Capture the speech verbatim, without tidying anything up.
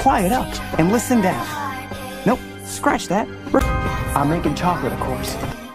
quiet up and listen down. Nope, scratch that. I'm making chocolate, of course.